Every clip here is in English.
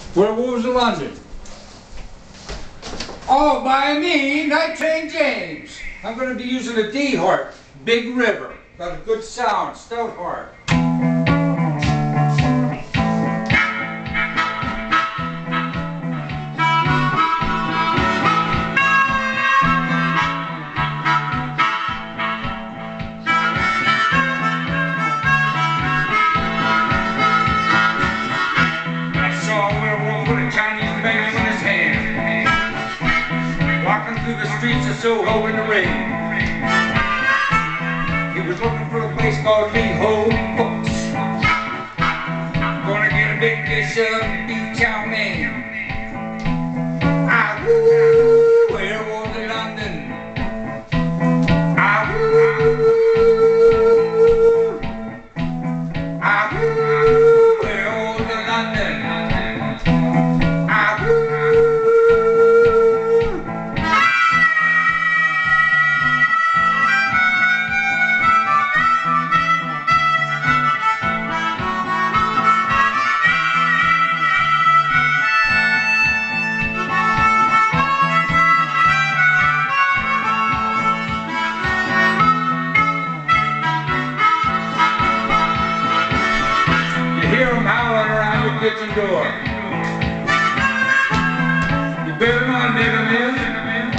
Werewolves of London. All by me, Night Train James. I'm going to be using a D harp, Big River. Got a good sound, stout harp. Through the streets of Soho in the rain. He was looking for a place called Lee Ho Books. Gonna get a big dish of beef chow mein. Ah, woo, werewolves in London. Ah, woo, ah, woo, werewolves in London. Ah, woo. Hear them howling around your kitchen door. You better not let them in.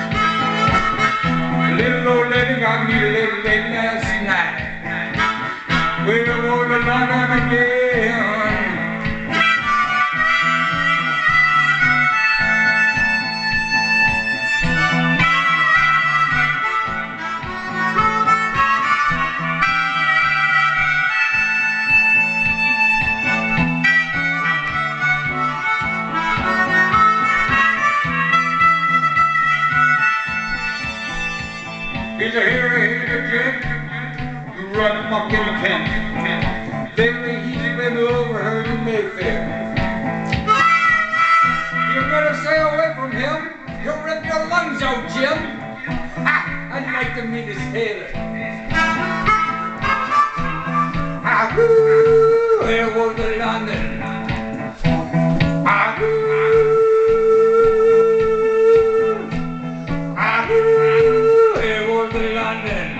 The little old lady got me a little late last night. We're over to London again. He's a hero, Chet, who run amok in the pen. Lately he's been overheard in Mayfair. You better stay away from him. He'll rip your lungs out, Jim. Ha! I'd like to meet his tailor. Ah, woo! Werewolves of London. Ah, woo! Ah, woo! London.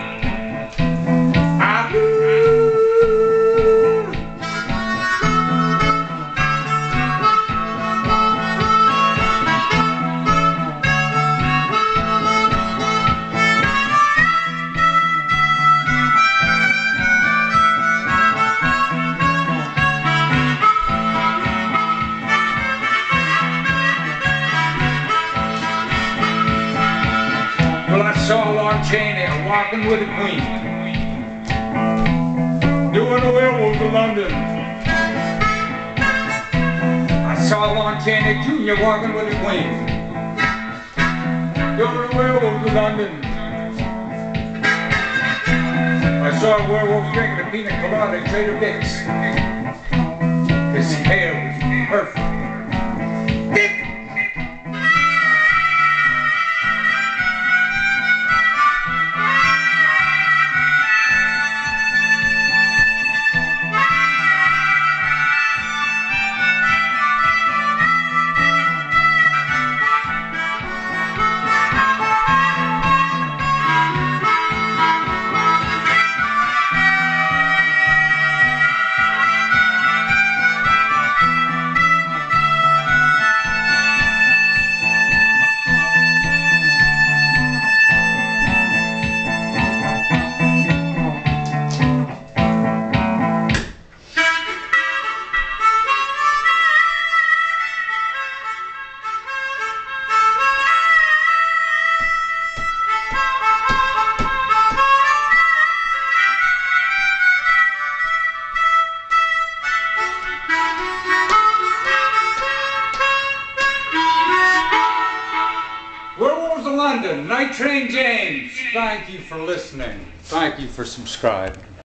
Well, I saw Lon Chaney walking with the Queen, doing the werewolves of London. I saw Lon Chaney Jr. walking with the Queen, doing the werewolves of London. I saw a werewolf drinking a pina colada at Trader Vic's. His hair was perfect. London, Night Train James. Thank you for listening. Thank you for subscribing.